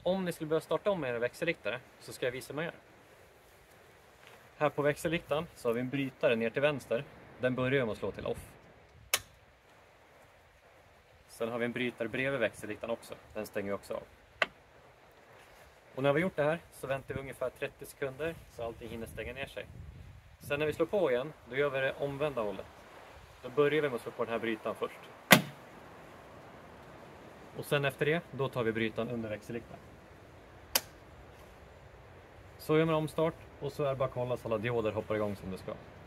om ni skulle behöva starta om er växelriktare så ska jag visa hur man gör. Här på växelriktaren så har vi en brytare ner till vänster. Den börjar med att slå till off. Sen har vi en brytare bredvid växelriktaren också. Den stänger vi också av. Och när vi har gjort det här så väntar vi ungefär 30 sekunder så allting hinner stänga ner sig. Sen när vi slår på igen, då gör vi det omvända hållet. Då börjar vi med att slå på den här brytaren först. Och sen efter det, då tar vi brytaren under växelriktaren. Så gör man omstart och så är det bara att kolla så alla dioder hoppar igång som det ska.